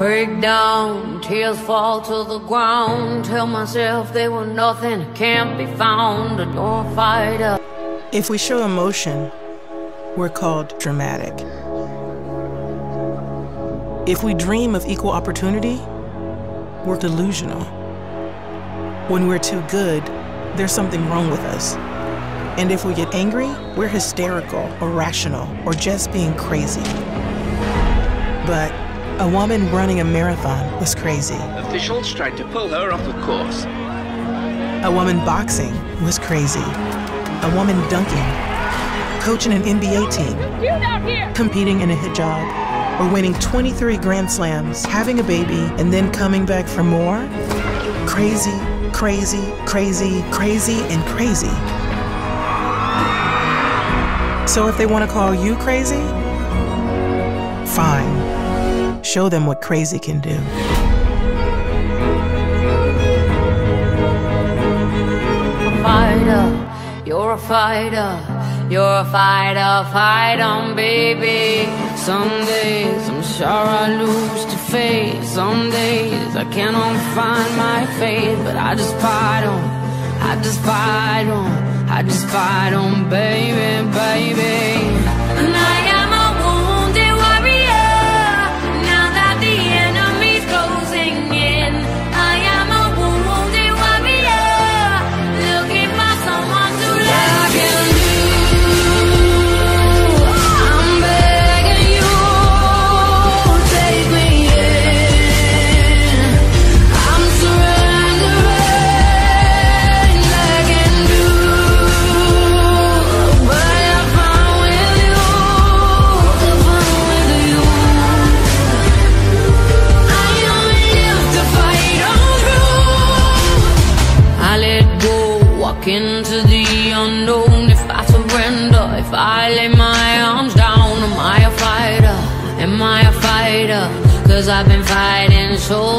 Break down, tears fall to the ground. Tell myself they were nothing, can't be found. And you're a fighter. If we show emotion, we're called dramatic. If we dream of equal opportunity, we're delusional. When we're too good, there's something wrong with us. And if we get angry, we're hysterical, irrational, or just being crazy. But a woman running a marathon was crazy. Officials tried to pull her off the course. A woman boxing was crazy. A woman dunking, coaching an NBA team, competing in a hijab, or winning 23 Grand Slams, having a baby, and then coming back for more. Crazy, crazy, crazy, crazy, and crazy. So if they want to call you crazy, fine. Show them what crazy can do. You're a fighter, you're a fighter, fight on, baby. Some days I'm sure I lose to fate. Some days I cannot find my faith. But I just fight on, I just fight on, I just fight on, baby, baby. And I am a wounded warrior, now that the enemy's closing in. I am a wounded warrior, looking for someone to love. I can do, I'm begging you, take me in. I'm surrendering, I can do, but if I'm with you, I only live to fight on through. I let go, walk into the unknown. If I surrender, if I lay my arms down, am I a fighter? Am I a fighter? 'Cause I've been fighting so